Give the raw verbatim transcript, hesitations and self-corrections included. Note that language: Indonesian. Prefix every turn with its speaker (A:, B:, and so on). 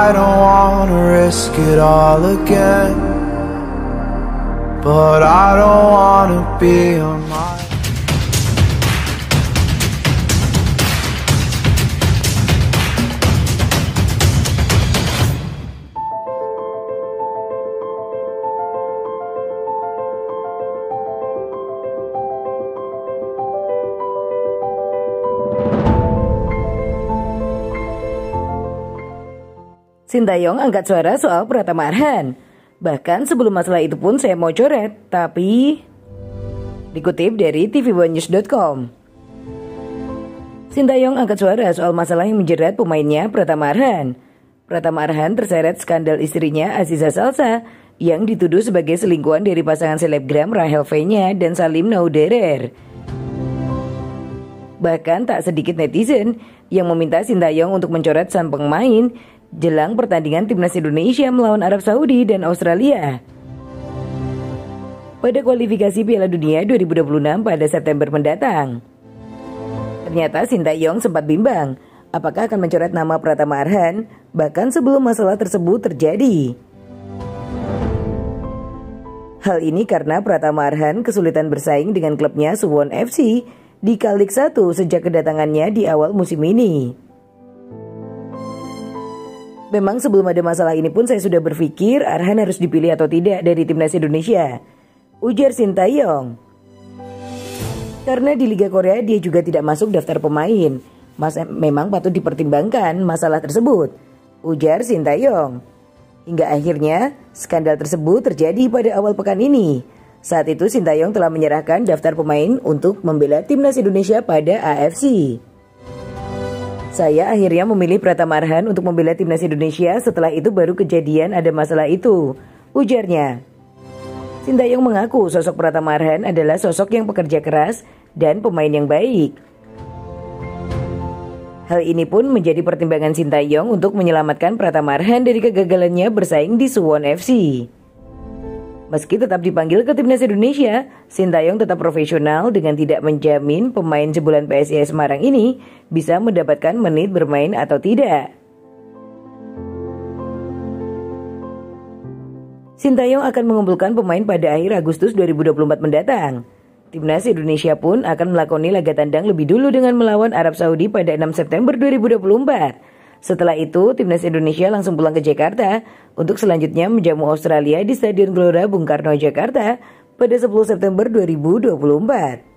A: I don't wanna risk it all again, but I don't wanna be on my
B: Sintayong angkat suara soal Pratama Arhan. Bahkan sebelum masalah itu pun saya mau coret, tapi dikutip dari T V one news dot com. Sintayong angkat suara soal masalah yang menjerat pemainnya Pratama Arhan. Pratama Arhan terseret skandal istrinya Aziza Salsa yang dituduh sebagai selingkuhan dari pasangan selebgram Rahel V-nya dan Salim Nauderer. Bahkan tak sedikit netizen yang meminta Sintayong untuk mencoret sang pemain jelang pertandingan timnas Indonesia melawan Arab Saudi dan Australia pada kualifikasi Piala Dunia dua ribu dua puluh enam pada September mendatang. Ternyata Sintayong sempat bimbang apakah akan mencoret nama Pratama Arhan bahkan sebelum masalah tersebut terjadi. Hal ini karena Pratama Arhan kesulitan bersaing dengan klubnya Suwon F C di K League satu sejak kedatangannya di awal musim ini. Memang sebelum ada masalah ini pun saya sudah berpikir Arhan harus dipilih atau tidak dari timnas Indonesia, ujar Sintayong. Karena di Liga Korea dia juga tidak masuk daftar pemain, Mas, memang patut dipertimbangkan masalah tersebut, ujar Sintayong. Hingga akhirnya skandal tersebut terjadi pada awal pekan ini. Saat itu Sintayong telah menyerahkan daftar pemain untuk membela timnas Indonesia pada A F C. Saya akhirnya memilih Pratama Arhan untuk membela timnas Indonesia, setelah itu baru kejadian ada masalah itu, ujarnya. Sintayong mengaku sosok Pratama Arhan adalah sosok yang pekerja keras dan pemain yang baik. Hal ini pun menjadi pertimbangan Sintayong untuk menyelamatkan Pratama Arhan dari kegagalannya bersaing di Suwon F C. Meski tetap dipanggil ke timnas Indonesia, Sintayong tetap profesional dengan tidak menjamin pemain jebolan P S I S Semarang ini bisa mendapatkan menit bermain atau tidak. Sintayong akan mengumpulkan pemain pada akhir Agustus dua ribu dua puluh empat mendatang. Timnas Indonesia pun akan melakoni laga tandang lebih dulu dengan melawan Arab Saudi pada enam September dua ribu dua puluh empat. Setelah itu, timnas Indonesia langsung pulang ke Jakarta untuk selanjutnya menjamu Australia di Stadion Gelora Bung Karno, Jakarta pada sepuluh September dua ribu dua puluh empat.